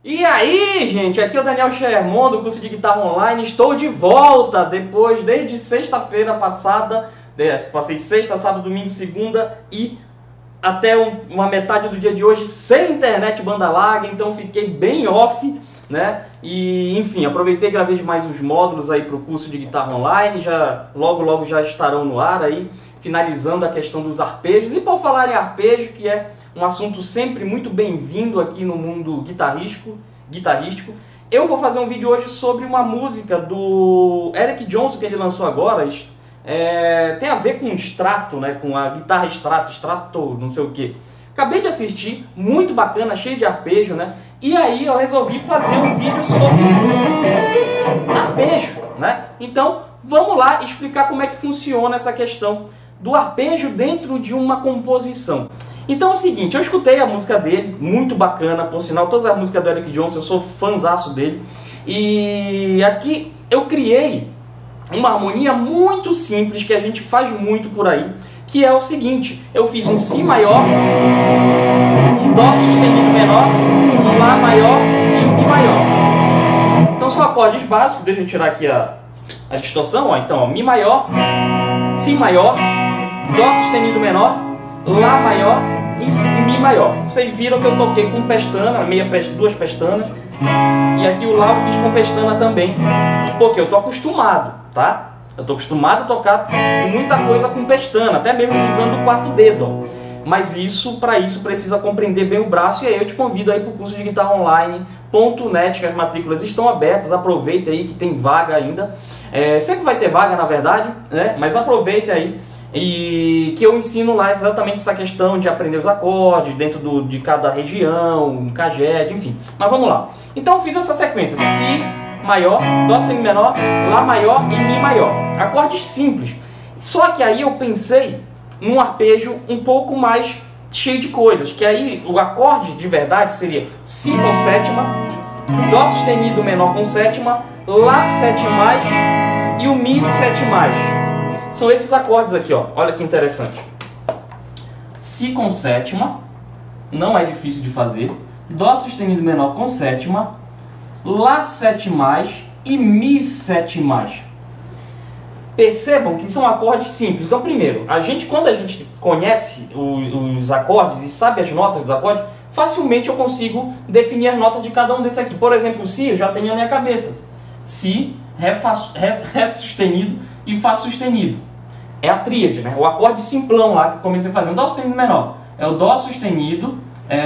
E aí, gente, aqui é o Daniel Sherman do curso de guitarra online. Estou de volta desde sexta-feira passada. Passei sexta, sábado, domingo, segunda e até uma metade do dia de hoje sem internet banda larga, então fiquei bem off, né? E enfim, aproveitei e gravei mais uns módulos aí para o curso de guitarra online. Logo já estarão no ar aí, finalizando a questão dos arpejos. E por falar em arpejo, que é um assunto sempre muito bem-vindo aqui no mundo guitarrístico, eu vou fazer um vídeo hoje sobre uma música do Eric Johnson que ele lançou agora. Tem a ver com extrato, né? Com a guitarra extrato, não sei o que. Acabei de assistir, muito bacana, cheio de arpejo, né? E aí eu resolvi fazer um vídeo sobre arpejo, né? Então vamos lá explicar como é que funciona essa questão do arpejo dentro de uma composição. Então é o seguinte, eu escutei a música dele, muito bacana, por sinal, todas as músicas do Eric Johnson, eu sou fãzaço dele. E aqui eu criei uma harmonia muito simples, que a gente faz muito por aí, que é o seguinte: eu fiz um Si maior, um Dó sustenido menor, um Lá maior e um Mi maior. Então são acordes básicos, deixa eu tirar aqui a distorção, ó. Então, ó, Mi maior, Si maior, Dó sustenido menor, Lá maior e Mi maior. Vocês viram que eu toquei com pestana, duas pestanas, e aqui o Lá eu fiz com pestana também, porque eu tô acostumado, tá? Eu tô acostumado a tocar muita coisa com pestana, até mesmo usando o quarto dedo, ó. Mas para isso precisa compreender bem o braço, e aí eu te convido aí para o curso de guitarra online.net, que as matrículas estão abertas. Aproveita aí que tem vaga ainda, sempre vai ter vaga na verdade, né? Mas aproveita aí, e que eu ensino lá exatamente essa questão de aprender os acordes dentro de cada região, caged, enfim. Mas vamos lá. Então eu fiz essa sequência: Si maior, Dó sustenido menor, Lá maior e Mi maior. Acordes simples. Só que aí eu pensei num arpejo um pouco mais cheio de coisas, que aí o acorde de verdade seria Si com sétima, Dó sustenido menor com sétima, Lá 7+, e o Mi 7+. São esses acordes aqui, ó. Olha que interessante. Si com sétima, não é difícil de fazer. Dó sustenido menor com sétima, Lá 7+, e Mi 7+. Percebam que são acordes simples. Então, primeiro, quando a gente conhece os acordes e sabe as notas dos acordes, facilmente eu consigo definir as notas de cada um desses aqui. Por exemplo, o Si eu já tenho na minha cabeça. Si, Ré sustenido e Fá sustenido. É a tríade, né? O acorde simplão lá que eu comecei fazendo. Dó sustenido menor é o Dó sustenido,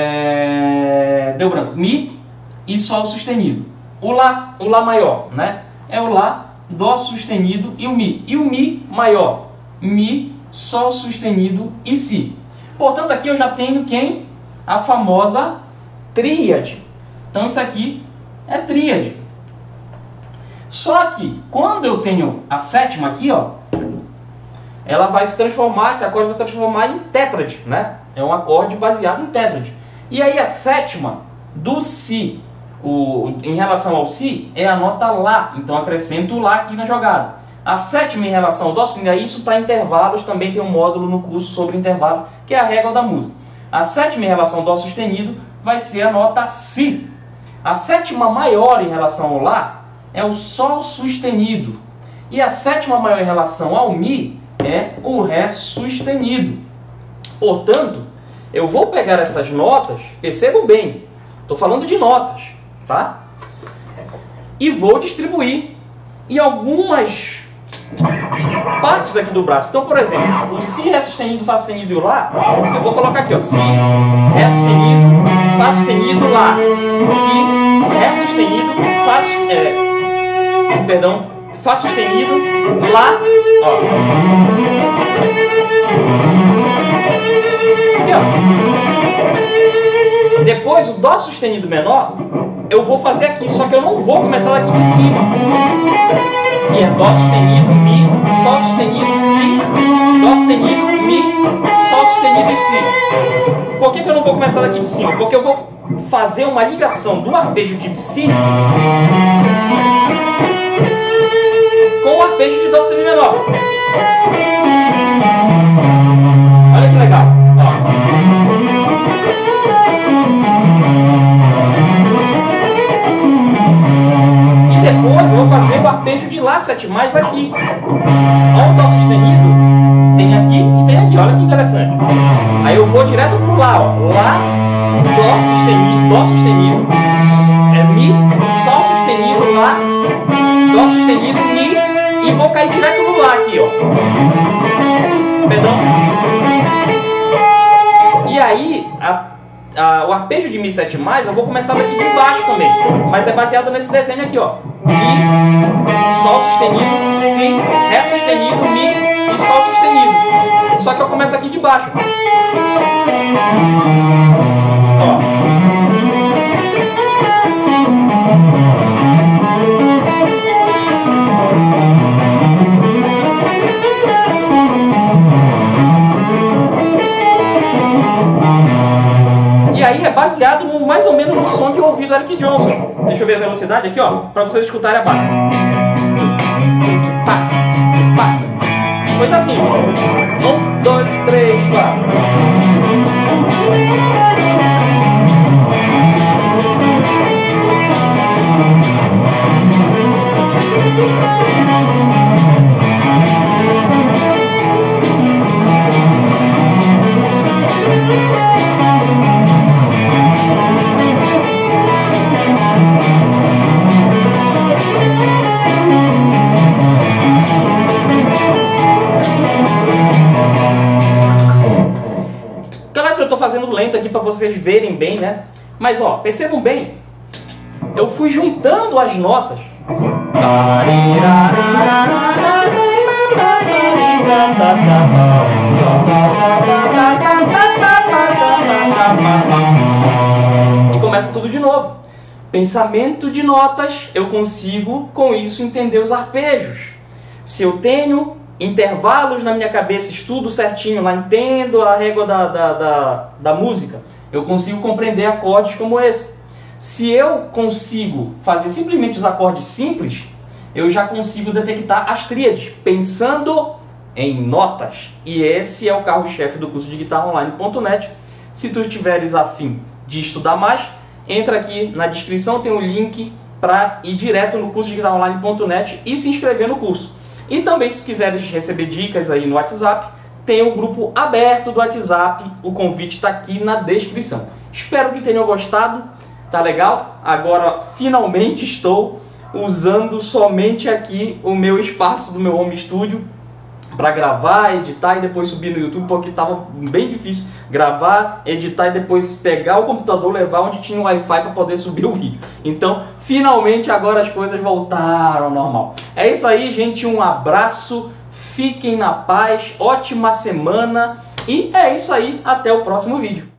deu branco, Mi e Sol sustenido. O Lá maior, né? É o Lá, Dó sustenido e o Mi. E o Mi maior, Mi, Sol sustenido e Si. Portanto, aqui eu já tenho quem? A famosa tríade. Então isso aqui é tríade. Só que quando eu tenho a sétima aqui, ó, ela vai se transformar, esse acorde vai se transformar em tétrade, né? É um acorde baseado em tétrade. E aí a sétima do Si, em relação ao Si, é a nota Lá. Então acrescento o Lá aqui na jogada. A sétima em relação ao Dó, aí isso está em intervalos, também tem um módulo no curso sobre intervalos, que é a régua da música. A sétima em relação ao Dó sustenido vai ser a nota Si. A sétima maior em relação ao Lá é o Sol sustenido. E a sétima maior em relação ao Mi é o Ré sustenido. Portanto, eu vou pegar essas notas, percebam bem, estou falando de notas, tá? E vou distribuir em algumas partes aqui do braço. Então, por exemplo, o Si, Ré sustenido, Fá sustenido e o Lá, eu vou colocar aqui, ó, Si, Ré sustenido, Fá sustenido, Lá. Si, Ré sustenido, Fá sustenido, Lá, ó. Aqui, ó. Depois o Dó sustenido menor, eu vou fazer aqui, só que eu não vou começar daqui de cima. Que é Dó sustenido, Mi, Sol sustenido, Si, Dó sustenido, Mi, Sol sustenido e Si. Por que eu não vou começar daqui de cima? Porque eu vou fazer uma ligação do arpejo de Si com o arpejo de Dó sustenido menor. Olha que legal. Ó. Lá7+ aqui. Olha o Dó sustenido. Tem aqui e tem aqui. Olha que interessante. Aí eu vou direto pro Lá, ó. Lá, Dó sustenido, Mi, Sol sustenido, Lá, Dó sustenido, Mi, e vou cair direto no Lá aqui, ó. Perdão. E aí, o arpejo de Mi7+, eu vou começar daqui de baixo também, mas é baseado nesse desenho aqui, ó. Mi, Sol sustenido, Si, Ré sustenido, Mi e Sol sustenido. Só que eu começo aqui de baixo. Ó. E aí é baseado mais ou menos no som que eu ouvi do Eric Johnson. Deixa eu ver a velocidade aqui, ó, para vocês escutarem a base. Coisa assim. 1, 2, 3, 4. Claro que eu estou fazendo lento aqui para vocês verem bem, né? Mas ó, percebam bem, eu fui juntando as notas. E começa tudo de novo. Pensamento de notas, eu consigo com isso entender os arpejos. Se eu tenho intervalos na minha cabeça, estudo certinho lá, entendo a régua da música, eu consigo compreender acordes como esse. Se eu consigo fazer simplesmente os acordes simples, eu já consigo detectar as tríades, pensando em notas. E esse é o carro-chefe do curso de guitarraonline.net. Se tu estiveres afim de estudar mais, entra aqui na descrição, tem um link para ir direto no curso de guitarraonline.net e se inscrever no curso. E também, se tu quiseres receber dicas aí no WhatsApp, tem o grupo aberto do WhatsApp, o convite está aqui na descrição. Espero que tenham gostado, tá legal? Agora, finalmente estou usando somente aqui o meu espaço do meu home studio para gravar, editar e depois subir no YouTube, porque estava bem difícil gravar, editar e depois pegar o computador, levar onde tinha um Wi-Fi para poder subir o vídeo. Então, finalmente agora as coisas voltaram ao normal. É isso aí, gente, um abraço, fiquem na paz, ótima semana e é isso aí, até o próximo vídeo.